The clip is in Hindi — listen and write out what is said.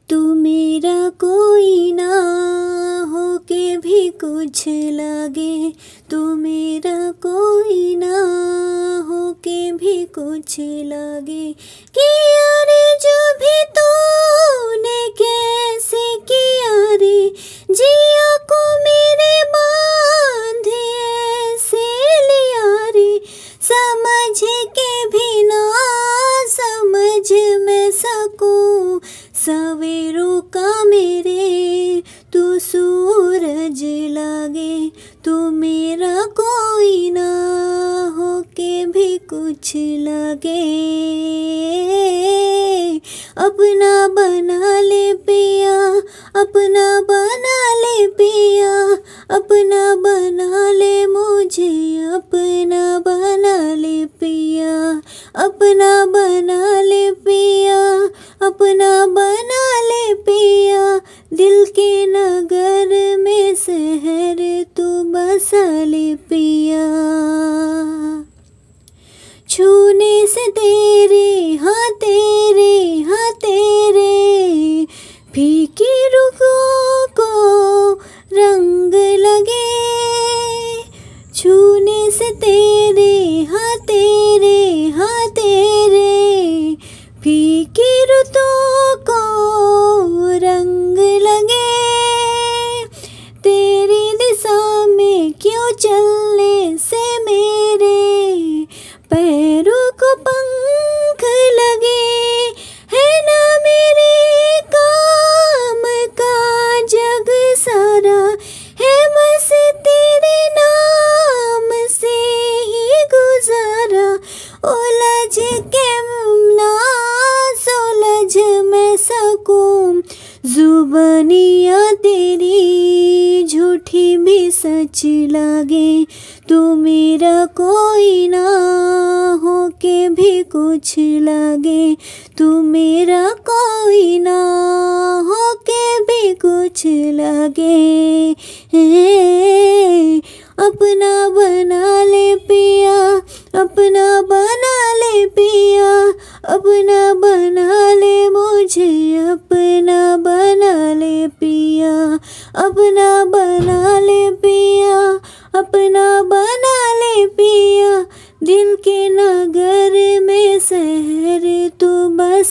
तू मेरा कोई ना हो के भी कुछ लगे, तू मेरा कोई ना हो के भी कुछ लगे। किया रे जो भी तूने कैसे किया रे, जिया को मेरे बांधे ऐसे लिया रे। समझ के भी ना समझ मैं सकूं, सवेरों का मेरे तू सूरज लागे। तू मेरा कोई ना हो के भी कुछ लगे। अपना बना ले पिया, अपना बना ले पिया, अपना बना ले मुझे, अपना बना ले पिया, अपना बना ले पिया, अपना बना ले पिया। दिल के नगर में शहर तू बसा ले पिया। छूने से तेरे हाँ तेरे हाँ तेरे, फीकी रुखों को रंग लगे। छूने से तेरे हाँ तेरे हाँ तेरे, फीकी रुतों को रंग लगे। तेरी दिशा में क्यों चलने से मेरे पैरों को पंख लगे। है ना मेरे काम का जग सारा, है बस तेरे नाम से ही गुजारा। उलझ के ना सुलझ मैं सकूं, जुबानियाँ तेरी झूठी भी सच लागे। तू मेरा कोई ना हो के भी कुछ लगे, तू मेरा कोई ना हो के भी कुछ लगे। अपना बना ले पिया, अपना बना ले पिया, अपना बना ले मुझे, अपना बना ले पिया, अपना बना ले पिया, अपना बना ले पिया। दिल के नगर में शहर तू बस